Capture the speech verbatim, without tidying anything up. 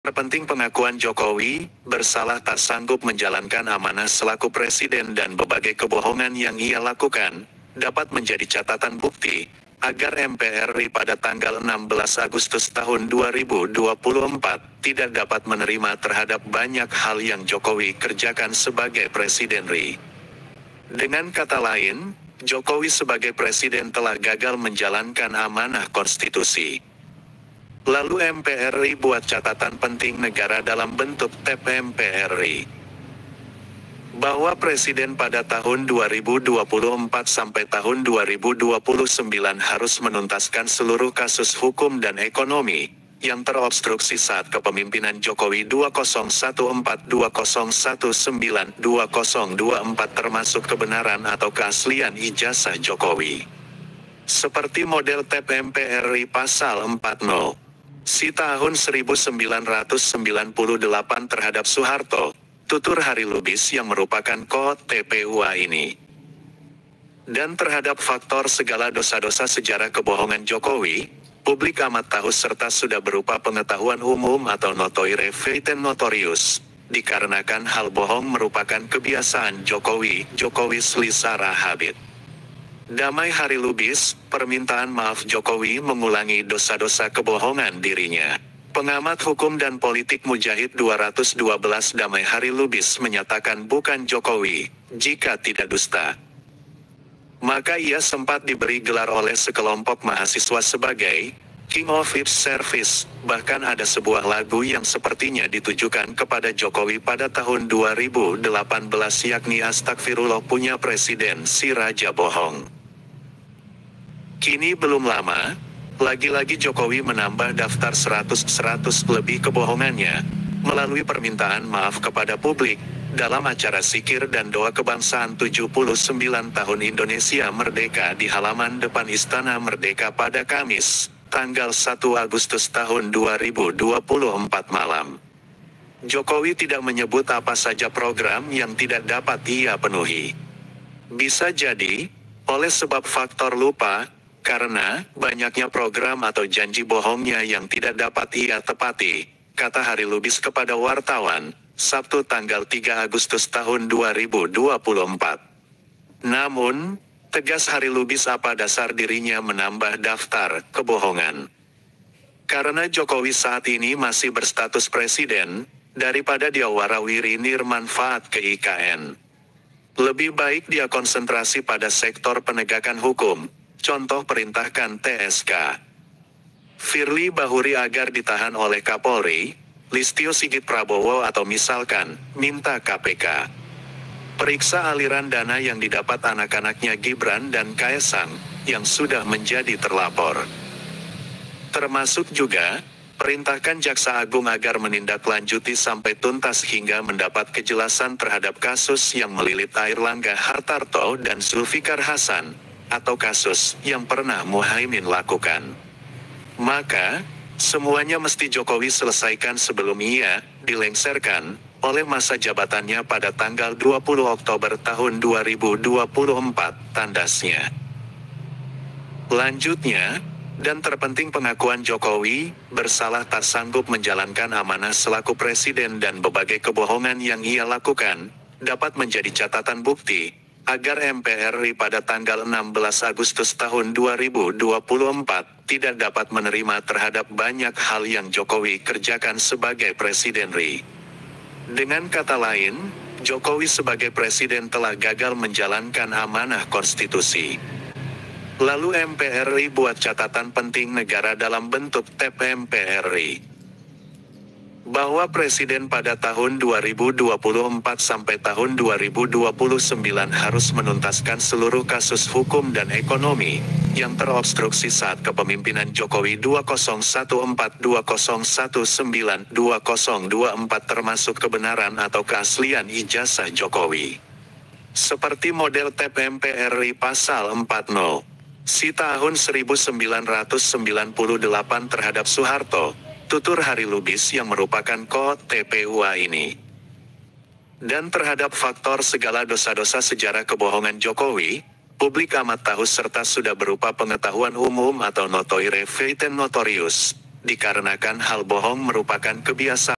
Terpenting pengakuan Jokowi, bersalah tak sanggup menjalankan amanah selaku presiden dan berbagai kebohongan yang ia lakukan, dapat menjadi catatan bukti, agar M P R I pada tanggal enam belas Agustus tahun dua ribu dua puluh empat, tidak dapat menerima terhadap banyak hal yang Jokowi kerjakan sebagai presiden R I. Dengan kata lain, Jokowi sebagai presiden telah gagal menjalankan amanah konstitusi. Lalu M P R I buat catatan penting negara dalam bentuk T P M P R I. Bahwa presiden pada tahun dua ribu dua puluh empat sampai tahun dua ribu dua puluh sembilan harus menuntaskan seluruh kasus hukum dan ekonomi yang terobstruksi saat kepemimpinan Jokowi dua nol satu empat dua nol satu sembilan dua nol dua empat termasuk kebenaran atau keaslian ijazah Jokowi. Seperti model T P M P R I pasal empat puluh. Si tahun seribu sembilan ratus sembilan puluh delapan terhadap Soeharto, tutur Hari Lubis yang merupakan kode T P U A ini. Dan terhadap faktor segala dosa-dosa sejarah kebohongan Jokowi, publik amat tahu serta sudah berupa pengetahuan umum atau notoire feiten notorius, dikarenakan hal bohong merupakan kebiasaan Jokowi, Jokowi selisara habit. Damai Hari Lubis, permintaan maaf Jokowi mengulangi dosa-dosa kebohongan dirinya. Pengamat hukum dan politik Mujahid dua ratus dua belas Damai Hari Lubis menyatakan bukan Jokowi, jika tidak dusta. Maka ia sempat diberi gelar oleh sekelompok mahasiswa sebagai King of Lip Service, bahkan ada sebuah lagu yang sepertinya ditujukan kepada Jokowi pada tahun dua ribu delapan belas yakni Astagfirullah punya presiden si Raja Bohong. Kini belum lama, lagi-lagi Jokowi menambah daftar seratus-seratus lebih kebohongannya, melalui permintaan maaf kepada publik, dalam acara Zikir dan Doa Kebangsaan tujuh puluh sembilan tahun Indonesia Merdeka di halaman depan Istana Merdeka pada Kamis, tanggal satu Agustus tahun dua ribu dua puluh empat malam. Jokowi tidak menyebut apa saja program yang tidak dapat ia penuhi. Bisa jadi, oleh sebab faktor lupa, karena banyaknya program atau janji bohongnya yang tidak dapat ia tepati, kata Hari Lubis kepada wartawan, Sabtu tanggal tiga Agustus tahun dua ribu dua puluh empat. Namun, tegas Hari Lubis apa dasar dirinya menambah daftar kebohongan. Karena Jokowi saat ini masih berstatus presiden, daripada dia warawiri nirmanfaat ke I K N. Lebih baik dia konsentrasi pada sektor penegakan hukum. Contoh perintahkan T S K Firly Bahuri agar ditahan oleh Kapolri, Listio Sigit Prabowo atau misalkan, minta K P K periksa aliran dana yang didapat anak-anaknya Gibran dan Kaesang, yang sudah menjadi terlapor. Termasuk juga, perintahkan Jaksa Agung agar menindaklanjuti sampai tuntas hingga mendapat kejelasan terhadap kasus yang melilit Airlangga Hartarto dan Zulfikar Hasan, atau kasus yang pernah Muhaimin lakukan. Maka, semuanya mesti Jokowi selesaikan sebelum ia dilengsarkan oleh masa jabatannya pada tanggal dua puluh Oktober tahun dua ribu dua puluh empat, tandasnya. Lanjutnya, dan terpenting pengakuan Jokowi, bersalah tak sanggup menjalankan amanah selaku presiden dan berbagai kebohongan yang ia lakukan, dapat menjadi catatan bukti, agar M P R I pada tanggal enam belas Agustus tahun dua ribu dua puluh empat, tidak dapat menerima terhadap banyak hal yang Jokowi kerjakan sebagai presiden R I. Dengan kata lain, Jokowi sebagai presiden telah gagal menjalankan amanah konstitusi. Lalu M P R I buat catatan penting negara dalam bentuk T P M P R I. Bahwa presiden pada tahun dua ribu dua puluh empat sampai tahun dua ribu dua puluh sembilan harus menuntaskan seluruh kasus hukum dan ekonomi yang terobstruksi saat kepemimpinan Jokowi dua nol satu empat dua nol satu sembilan dua nol dua empat termasuk kebenaran atau keaslian ijazah Jokowi. Seperti model T P M P R I pasal empat puluh. Si tahun seribu sembilan ratus sembilan puluh delapan terhadap Soeharto, tutur Hari Lubis yang merupakan kode T P U A ini. Dan terhadap faktor segala dosa-dosa sejarah kebohongan Jokowi, publik amat tahu serta sudah berupa pengetahuan umum atau notoire feiten notorius, dikarenakan hal bohong merupakan kebiasaan